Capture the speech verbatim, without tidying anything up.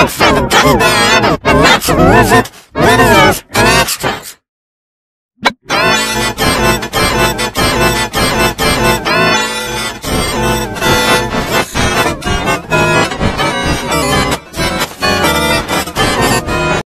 subscribe for the Gummy Bear and lots of music, videos,